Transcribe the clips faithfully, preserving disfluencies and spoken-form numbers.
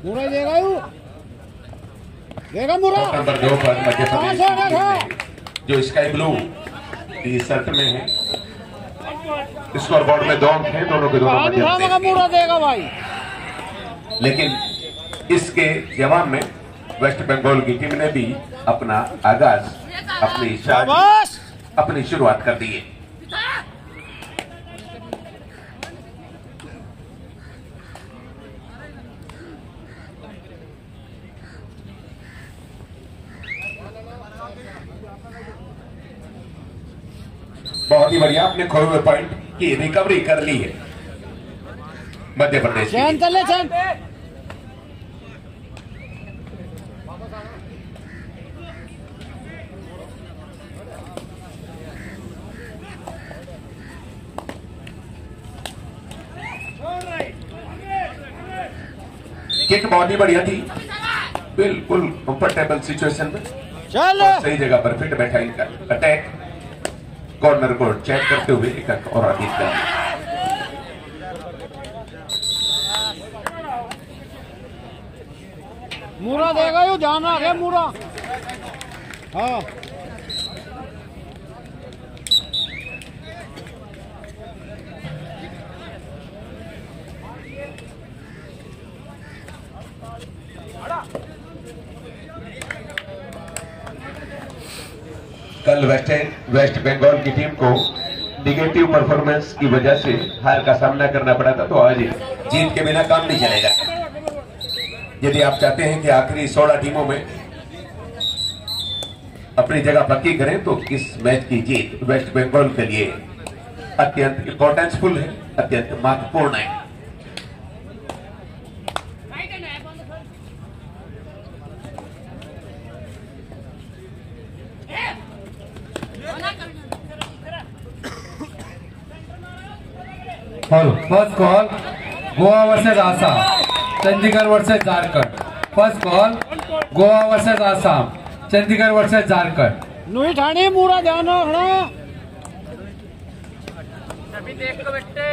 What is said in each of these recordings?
मुरा देगा यू देगा मुरा नंबर दो पर मध्य प्रदेश की टीम ने जो स्काई ब्लू टी शर्ट में है, स्कोर बोर्ड में दो अंक हैं, दोनों के दोनों मध्य प्रदेश मुरा देगा भाई। लेकिन इसके जवाब में वेस्ट बंगाल की टीम ने भी अपना आगाज अपनी अपनी शुरुआत कर दी है। बहुत ही बढ़िया, अपने खोए हुए पॉइंट की रिकवरी कर ली है मध्य प्रदेश। चैन चले चैन किक बहुत ही बढ़िया थी, बिल्कुल कंफर्टेबल सिचुएशन में सही जगह पर फिट बैठा इनका अटैक। कॉर्नर को चेक करते हुए एक और अधिक कर मुरा देगा यू जाना है मुरा। हाँ कल वेस्ट वेस्ट बंगाल की टीम को निगेटिव परफॉर्मेंस की वजह से हार का सामना करना पड़ा था, तो आज जीत के बिना काम नहीं चलेगा। यदि आप चाहते हैं कि आखिरी सोलह टीमों में अपनी जगह पक्की करें तो इस मैच की जीत वेस्ट बंगाल के लिए अत्यंत इंपॉर्टेंसफुल है, अत्यंत महत्वपूर्ण है। First call Goa versus Assam, Chandigarh versus Jharkhand. First call Goa versus Assam, Chandigarh versus Jharkhand. नुई ठाणे मुरा जाना खड़ा देख को बैठे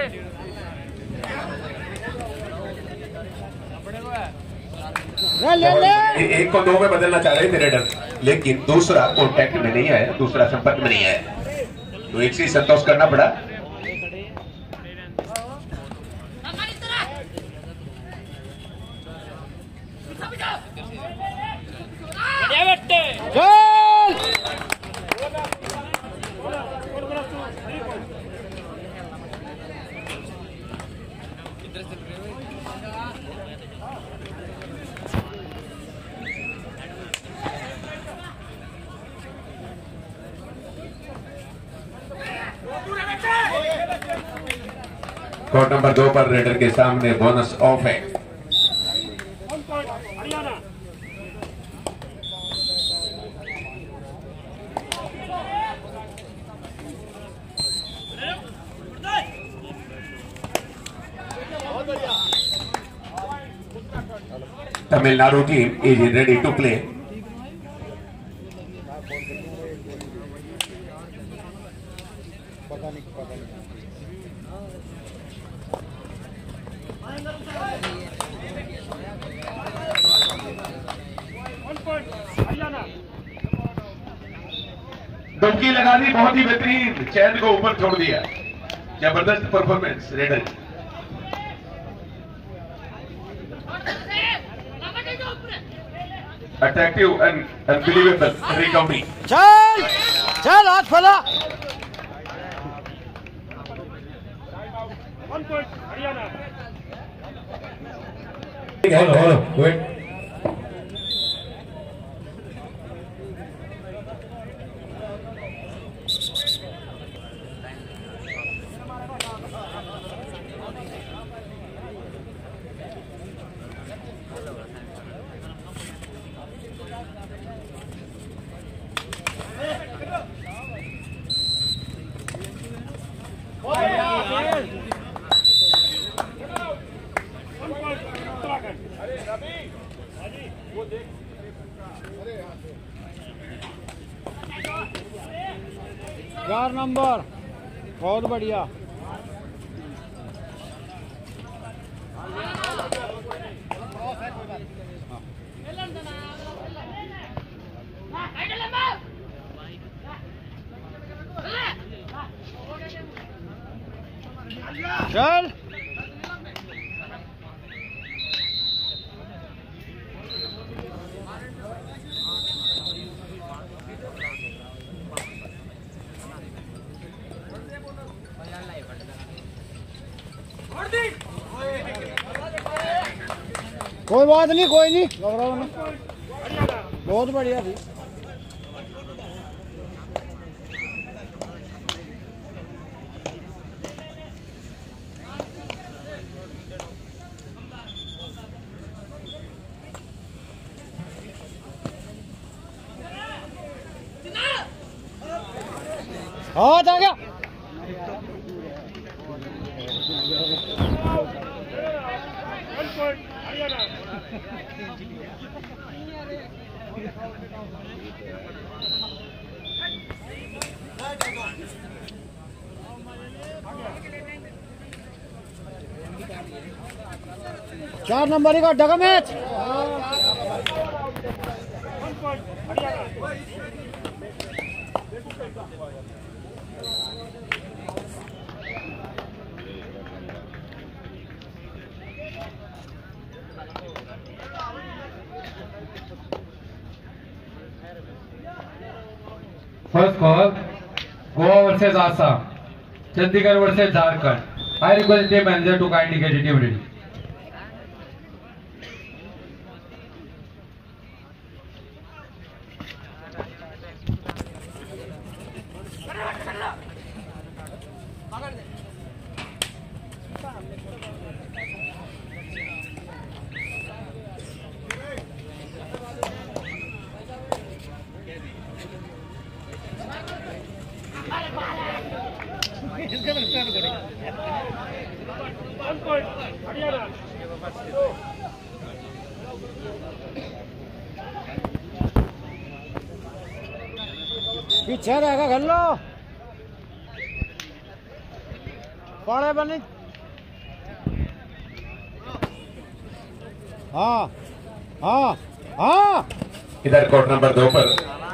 ले ले ले। एक को दो में बदलना चाह रहे थे रेडर, लेकिन दूसरा कॉन्टैक्ट में नहीं आया, दूसरा संपर्क में नहीं आया, तो एक से संतोष करना पड़ा। कोर्ट नंबर दो पर रेडर के सामने बोनस ऑफ है। Tamil Nadu team is ready to play. डुबकी लगा दी, बहुत ही बेहतरीन, चैन को ऊपर छोड़ दिया, जबरदस्त परफॉर्मेंस रेडर की। Attractive and unbelievable recovery. चल चल हाथ फैला। चार नंबर बहुत बढ़िया। चल कोई बात नहीं, कोई नहीं, घबराओ ना। बहुत बढ़िया थी। हाथ आ गया। चार नंबर का डगा match. First call Goa versus Assam, Chandigarh versus Jharkhand. I request team manager to kindly get team ready. पीछे रहेगा घर लो पड़े बनी। हाँ हाँ हाँ। इधर कोर्ट नंबर दो पर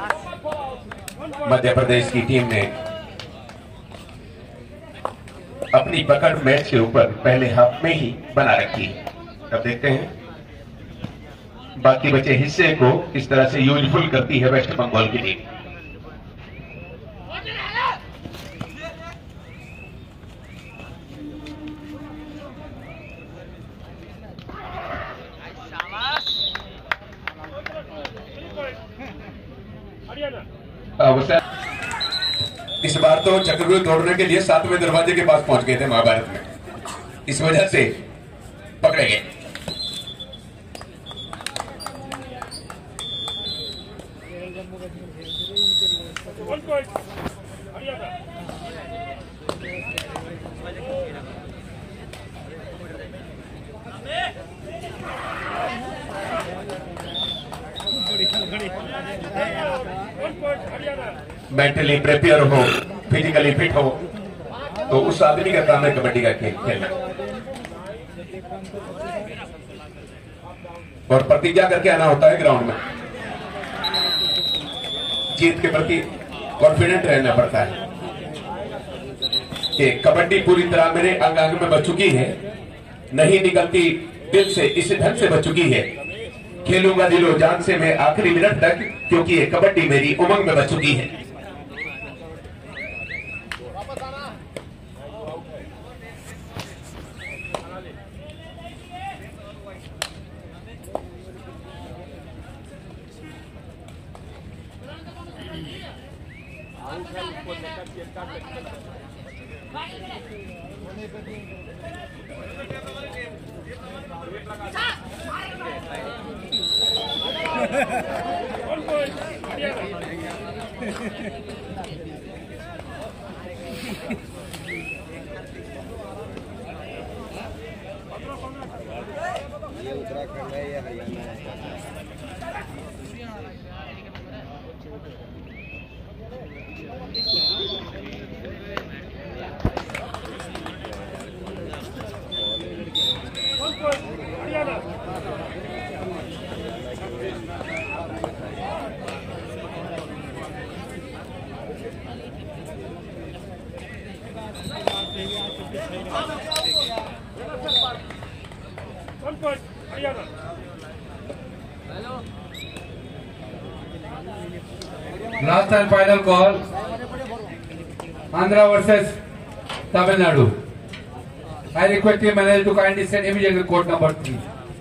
मध्य प्रदेश की टीम ने अपनी पकड़ मैच के ऊपर पहले हाफ में ही बना रखी है। अब देखते हैं बाकी बचे हिस्से को किस तरह से यूजफुल करती है वेस्ट बंगाल की टीम। इस बार तो चक्रव्यूह तोड़ने के लिए सातवें दरवाजे के पास पहुंच गए थे महाभारत में, इस वजह से पकड़े गए। मेंटली प्रिपेयर हो, फिजिकली फिट हो, तो उस आदमी का काम है कबड्डी का खेल खेलना। और प्रतिज्ञा करके आना होता है ग्राउंड में, जीत के प्रति कॉन्फिडेंट रहना पड़ता है कि कबड्डी पूरी तरह मेरे अंग अंग में बच चुकी है, नहीं निकलती दिल से, इस ढंग से बच चुकी है। खेलूंगा दिलो जान से मैं आखिरी मिनट तक, क्योंकि ये कबड्डी मेरी उमंग में बच चुकी है। ये उत्तराखंड है, ये हरियाणा है। Last and final call. Andhra versus Tamil Nadu. I request the manager to kindly send immediately court number three.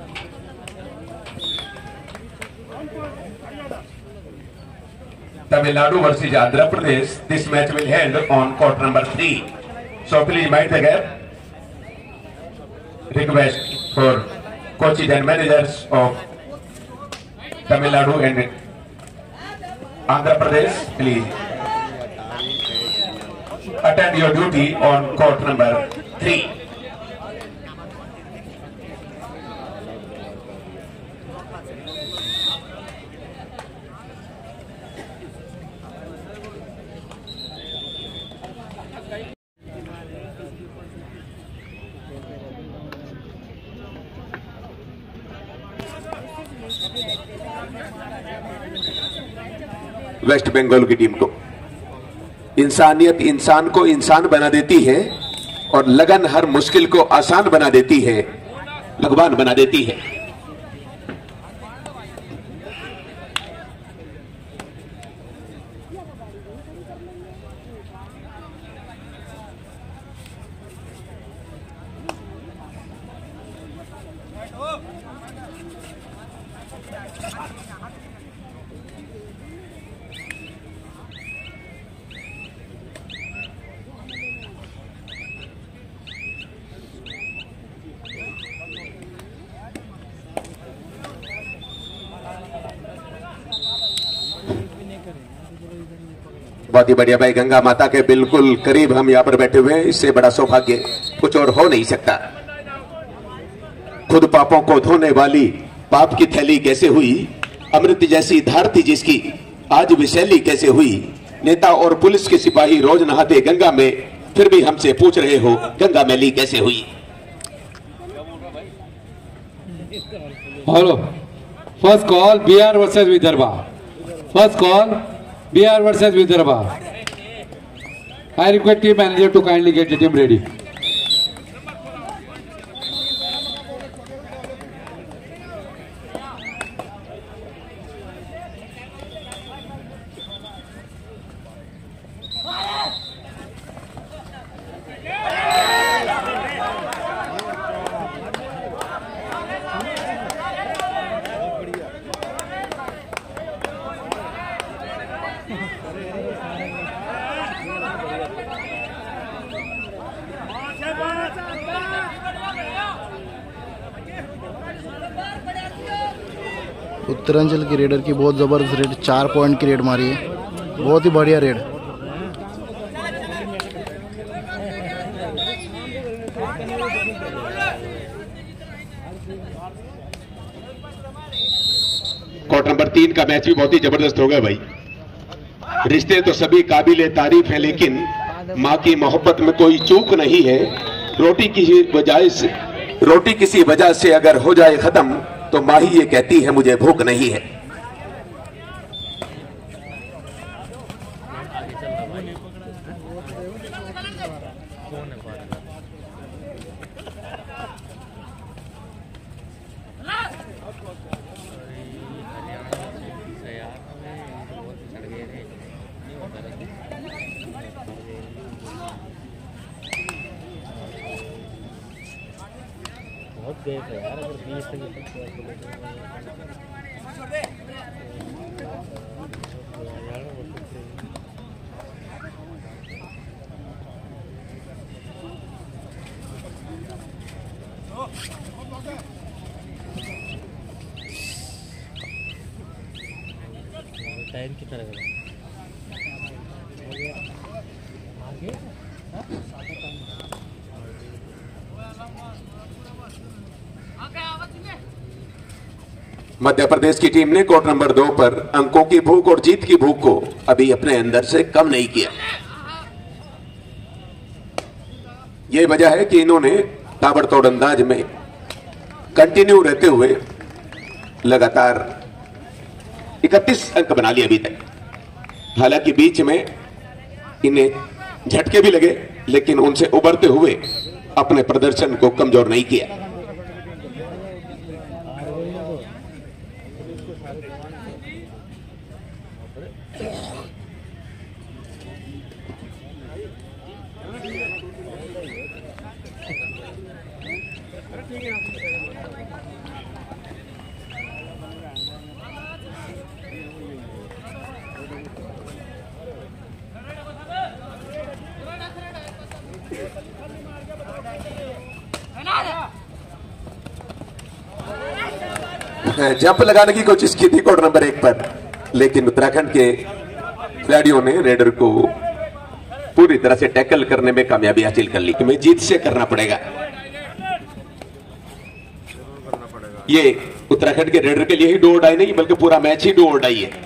Tamil Nadu versus Andhra Pradesh. This match will end on court number three. So please mind the gap. Request for coaches and managers of Tamil Nadu and Andhra Pradesh, please attend your duty on court number three. West Bengal की team को इंसानियत इंसान को इंसान बना देती है और लगन हर मुश्किल को आसान बना देती है, भगवान बना देती है। बहुत ही बढ़िया भाई, गंगा माता के बिल्कुल करीब हम यहाँ पर बैठे हुए हैं, इससे बड़ा सौभाग्य कुछ और हो नहीं सकता। खुद पापों को धोने वाली पाप की थैली कैसे हुई, अमृत जैसी धार थी जिसकी आज विशैली कैसे हुई। नेता और पुलिस के सिपाही रोज नहाते गंगा में, फिर भी हमसे पूछ रहे हो गंगा मैली कैसे हुई। Hello, first call Bihar versus Vidarbha. First call Bihar versus Vidarbha. I request team manager to kindly get the team ready. Uttaranchal की रेडर की बहुत ज़बरदस्त रेड, चार पॉइंट की रेड मारी है, बहुत ही बढ़िया रेड। कोर्ट नंबर तीन का मैच भी बहुत ही जबरदस्त हो गया भाई। रिश्ते तो सभी काबिले तारीफ है, लेकिन माँ की मोहब्बत में कोई चूक नहीं है। रोटी किसी वजह से रोटी किसी वजह से अगर हो जाए खत्म तो माँ ही ये कहती है मुझे भूख नहीं है। बहुत देर है यार, अगर बीस तक टाइम कितना लगेगा आगे? मध्य प्रदेश की टीम ने कोर्ट नंबर दो पर अंकों की भूख और जीत की भूख को अभी अपने अंदर से कम नहीं किया। यह वजह है कि इन्होंने ताबड़तोड़ अंदाज में कंटिन्यू रहते हुए लगातार इकतीस अंक बना लिए अभी तक। हालांकि बीच में इन्हें झटके भी लगे, लेकिन उनसे उबरते हुए अपने प्रदर्शन को कमजोर नहीं किया। जंप लगाने की कोशिश की थी कोर्ट नंबर एक पर, लेकिन उत्तराखंड के खिलाड़ियों ने रेडर को पूरी तरह से टैकल करने में कामयाबी हासिल कर ली। तुम्हें जीत से करना पड़ेगा। ये उत्तराखंड के रेडर के लिए ही डू और डाई नहीं, बल्कि पूरा मैच ही डू और डाई है।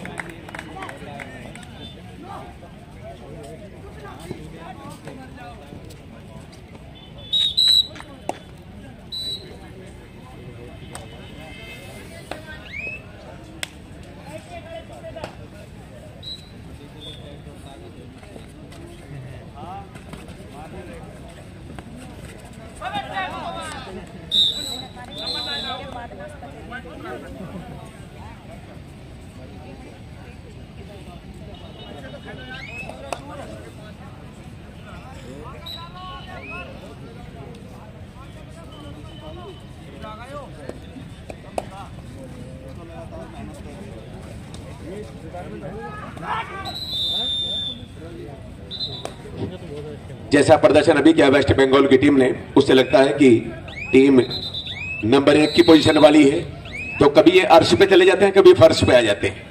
जैसा प्रदर्शन अभी किया वेस्ट बंगाल की टीम ने, उससे लगता है कि टीम नंबर एक की पोजीशन वाली है। तो कभी ये अर्श पे चले जाते हैं, कभी फर्श पे आ जाते हैं।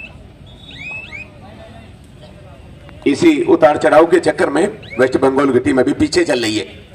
इसी उतार चढ़ाव के चक्कर में वेस्ट बंगाल की टीम अभी पीछे चल रही है।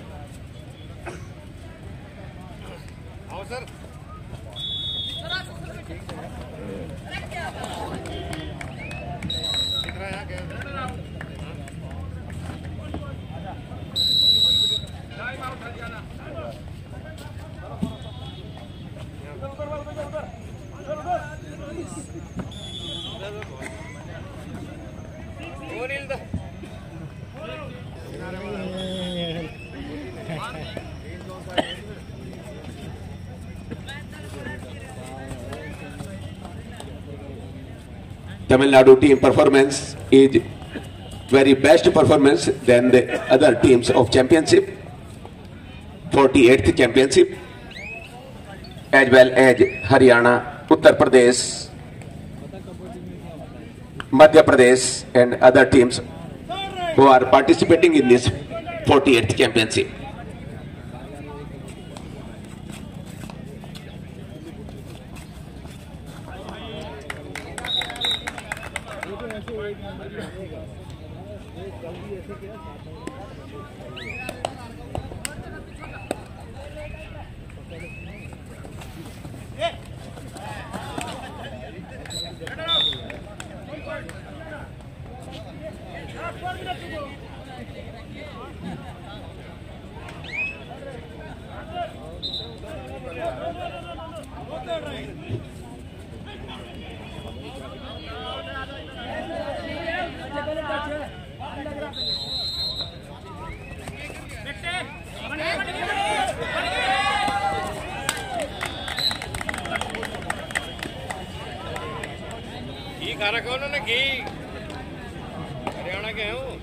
Tamil Nadu team performance is very best performance than the other teams of championship, forty-eighth championship, as well as Haryana, Uttar Pradesh, Madhya Pradesh and other teams who are participating in this forty-eighth championship. खा रखा उन्होंने घी, हरियाणा के हैं वो।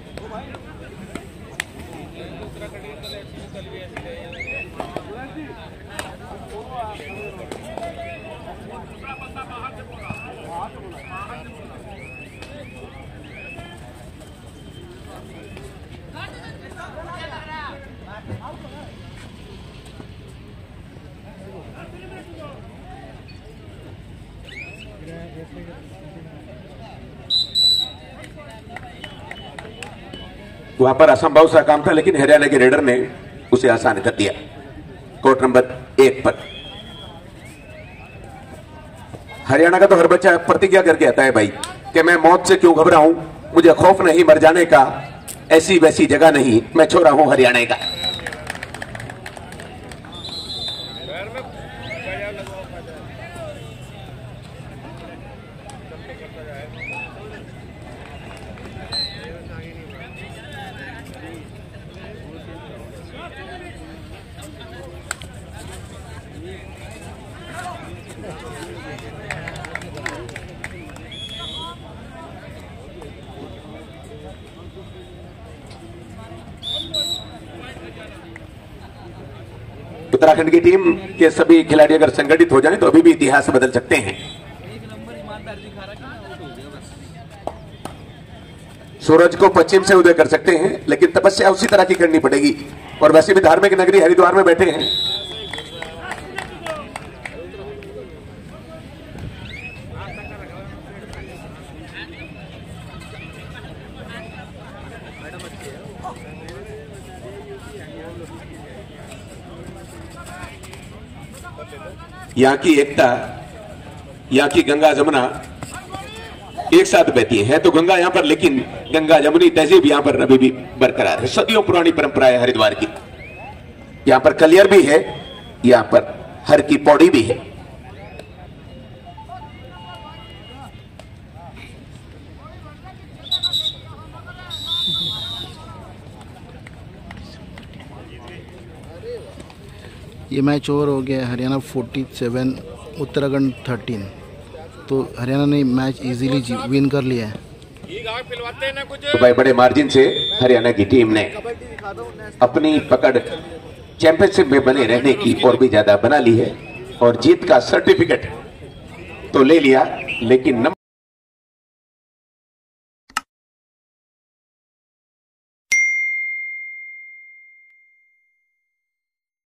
वहां पर असंभव सा काम था, लेकिन हरियाणा के रेडर ने उसे आसान कर दिया। कोर्ट नंबर एक पर हरियाणा का तो हर बच्चा प्रतिज्ञा करके आता है भाई कि मैं मौत से क्यों घबराऊं, मुझे खौफ नहीं मर जाने का, ऐसी वैसी जगह नहीं, मैं छोरा हूं हरियाणा का। उत्तराखंड की टीम के सभी खिलाड़ी अगर संगठित हो जाएं तो अभी भी इतिहास बदल सकते हैं। सूरज को पश्चिम से उदय कर सकते हैं, लेकिन तपस्या उसी तरह की करनी पड़ेगी। और वैसे भी धार्मिक नगरी हरिद्वार में बैठे हैं। यहाँ की एकता, यहाँ की गंगा जमुना एक साथ बहती है तो गंगा यहाँ पर, लेकिन गंगा जमुनी तहजीब यहाँ पर अभी भी बरकरार है। सदियों पुरानी परंपरा है हरिद्वार की। यहाँ पर कलियर भी है, यहाँ पर हर की पौड़ी भी है। ये मैच ओवर हो गया। हरियाणा सैंतालीस, उत्तराखंड तेरह। तो हरियाणा ने मैच इजीली विन कर लिया है। तो भाई बड़े मार्जिन से हरियाणा की टीम ने अपनी पकड़ चैंपियनशिप में बने रहने की और भी ज्यादा बना ली है और जीत का सर्टिफिकेट तो ले लिया, लेकिन नंबर